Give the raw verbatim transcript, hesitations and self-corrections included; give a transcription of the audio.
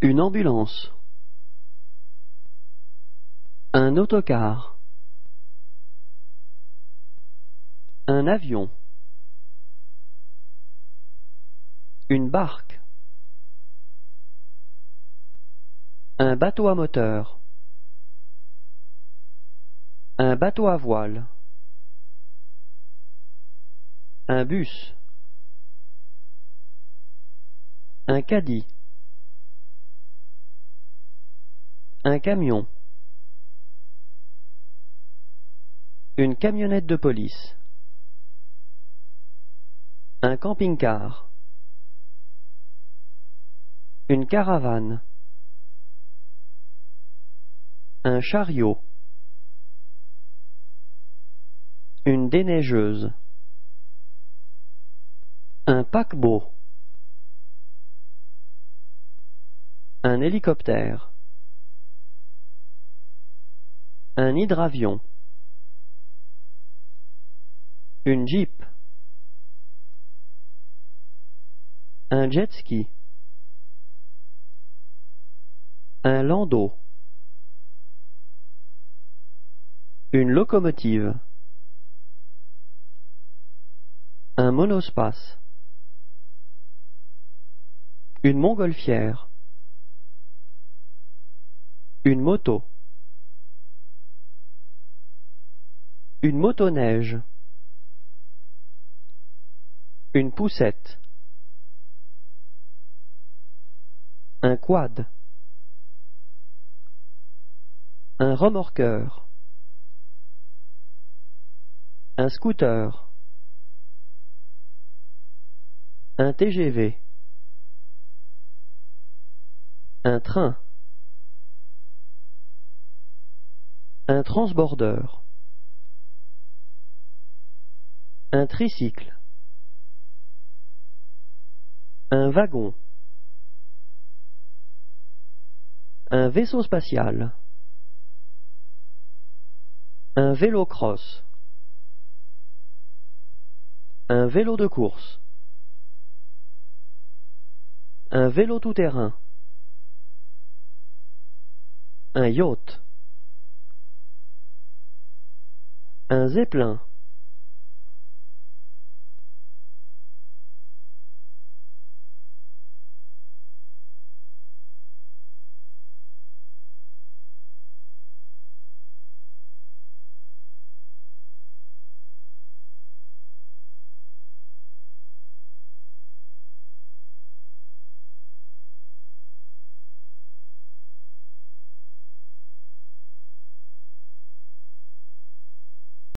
Une ambulance. Un autocar. Un avion. Une barque. Un bateau à moteur. Un bateau à voile. Un bus. Un caddie. Un camion. Une camionnette de police. Un camping-car. Une caravane. Un chariot. Une déneigeuse. Un paquebot. Un hélicoptère. Un hydravion. Une jeep. Un jet ski. Un landau. Une locomotive. Un monospace. Une montgolfière. Une moto. Une motoneige. Une poussette. Un quad. Un remorqueur. Un scooter. Un T G V. Un train. Un transbordeur. Un tricycle. Un wagon. Un vaisseau spatial. Un vélo-cross. Un vélo de course. Un vélo tout-terrain. Un yacht. Un zeppelin.